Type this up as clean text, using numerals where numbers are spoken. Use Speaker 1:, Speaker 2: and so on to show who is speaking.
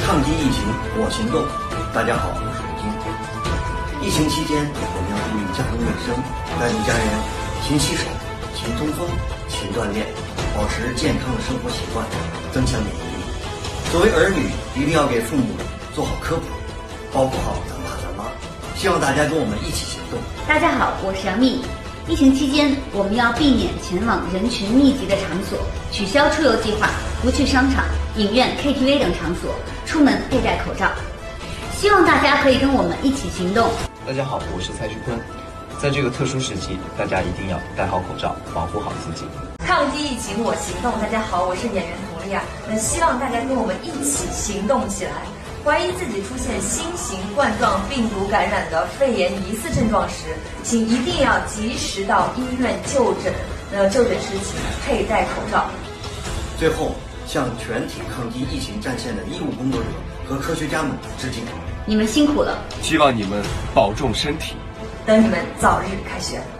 Speaker 1: 抗击疫情我行动。大家好，我是刘金。疫情期间，我们要注意家中卫生，带领家人勤洗手、勤通风、勤锻炼，保持健康的生活习惯，增强免疫力。作为儿女，一定要给父母做好科普，保护好咱爸咱妈。希望大家跟我们一起行动。
Speaker 2: 大家好，我是杨幂。疫情期间，我们要避免前往人群密集的场所，取消出游计划，不去商场、影院、KTV 等场所，出门佩戴口罩。希望大家可以跟我们一起行动。
Speaker 3: 大家好，我是蔡徐坤。在这个特殊时期，大家一定要戴好口罩，保护好自己。
Speaker 4: 抗击疫情我行动。大家好，我是演员佟丽娅。希望大家跟我们一起行动起来。怀疑自己出现新型冠状病毒感染的肺炎疑似症状时，请一定要及时到医院就诊。就诊时请佩戴口罩。
Speaker 1: 最后，向全体抗击疫情战线的医务工作者和科学家们致敬。
Speaker 2: 你们辛苦了，
Speaker 5: 希望你们保重身体，
Speaker 4: 等你们早日开学。